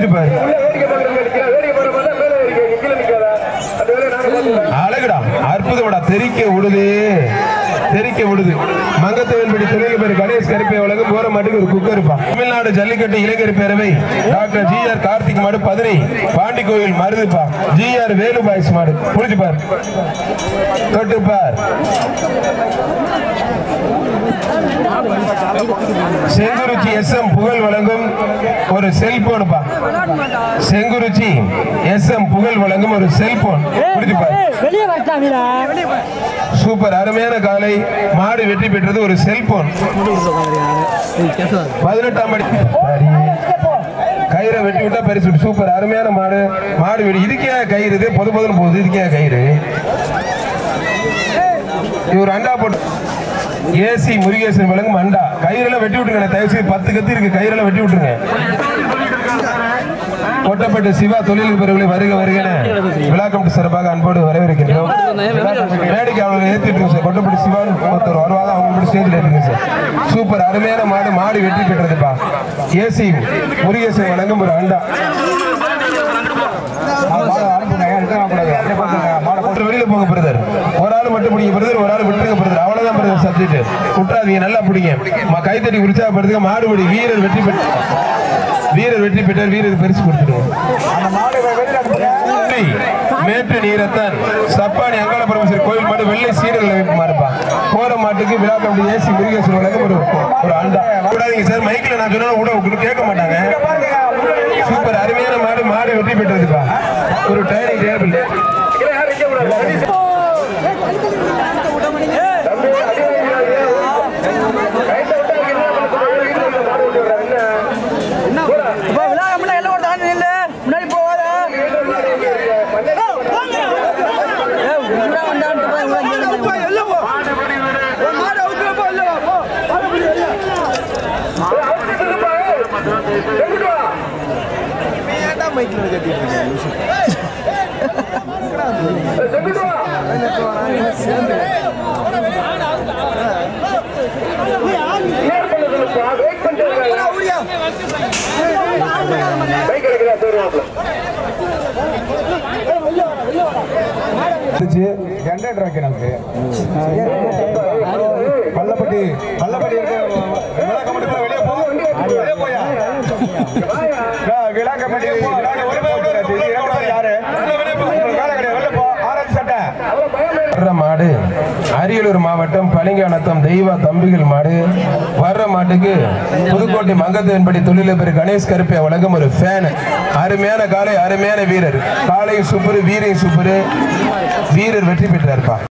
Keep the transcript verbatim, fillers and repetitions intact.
புரிஞ்சு பாரு. அழகுடா, அற்புதம்டா, தெரிக்க விடுது தெரிக்க விடுது. மங்கத்தேவன்படி துணை பேர் கணேஷ் கருப்பை உலகம் போற மாட்டுக்கு ஒரு குக்கர் இருப்பான். தமிழ்நாடு ஜல்லிக்கட்டு இளைஞர் பேரவை டாக்டர் ஜி ஆர் கார்த்திக் மாடு பதுரை பாண்டி கோயில் மருதுப்பா. ஜி ஆர் வேலு பாய்ஸ் மாடு புரிஞ்சு பார் தொட்டு பார். செங்குருச்சி எஸ் எம் புகழ் வழங்கும் ஒரு செல்போன் பா. செங்குருச்சி எஸ் எம் புகழ் வழங்கும் ஒரு செல்போன் புரிஞ்சு பார். சூப்பர், அருமையான காலை மாடு வெற்றி பெற்றது. ஒரு செல்போன் பதினெட்டாம் படி கயிறை வெட்டி விட்டா பரிசு. சூப்பர், அருமையான மாடு மாடு வெடி. இதுக்கே கயிறு பொது பொதுன்னு போகுது. இதுக்கே கயிறு இவர் அண்டா போட்டு ஏசி முருகேசன் வழங்கும் அண்டா. கயிறெல்லாம் வெட்டி விட்டுருங்க தயவு செய்து. பத்து கத்தி இருக்கு, கயிறெல்லாம் வெட்டி விட்டுருங்க. கொட்டப்பட்டு சிவா தொழில் பிரிவுகளை வருக வருகிற விழாக்கம் சிறப்பாக அன்போடு வரவேற்கின்றோம். மேடைக்கு அவங்களை ஏற்றிட்டு சார். கொட்டப்பட்டு சிவான்னு ஒருத்தர் வருவாங்க, அவங்க ஸ்டேஜில் இருக்குங்க சார். சூப்பர், அருமையான மாடு மாடு வெற்றி பெற்றதுப்பா. ஏசி முருகேசன் வழங்கும் ஒரு அண்டா. வெளியில போங்க பிரதர். ஒரு ஆள் மட்டும் பிடிங்க பிரதர், ஒரு ஆள் விட்டுருங்க பிரதர். அவ்வளவுதான் பிரதர் சப்ஜெக்ட். விட்டுறாதீங்க, நல்லா பிடிங்க. கைத்தட்டி உற்சாகப்படுத்துங்க. மாடுபடி வீரர் வெற்றி பெற்ற வீரர் வெற்றி பெற்றார். வீரர் பரிசு கொடுத்துடுவோம். மேட்டு நீரத்தான் சப்பானி அங்காள பரமேஸ்வரர் கோயில் மாடு வெள்ளை சீரர்கள் மாறுப்பா. போற மாட்டுக்கு விழா கமிட்டி ஏசி முருகேசன் வழங்கும் ஒரு ஒரு அண்டா. கூடாதீங்க சார், மைக்கில் நான் சொன்னா கூட கேட்க மாட்டாங்க. சூப்பர், அருமையான மாடு மாடு வெற்றி பெற்றதுப்பா. ஒரு டைனிங் டேபிள் ஜெனரேட்டர் வைக்கணும். பள்ளப்பட்டி பள்ளப்பட்டி விழா கமிட்டி வெளியே போ, வெளியே போயா விழா கமிட்டி மாடு. அரியலூர் மாவட்டம் பளிங்கானத்தம் தெய்வ தம்பிகள் மாடு. வர்ற மாட்டுக்கு புதுக்கோட்டை மங்கத்தேவன்படி தொழிலதிபர் கணேஷ் கருப்பை வழங்கும் ஒரு ஃபேன். அருமையான காலை, அருமையான வீரர். காலையும் சூப்பர், வீரையும் சூப்பர். வீரர் வெற்றி பெற்றார்ப்பா.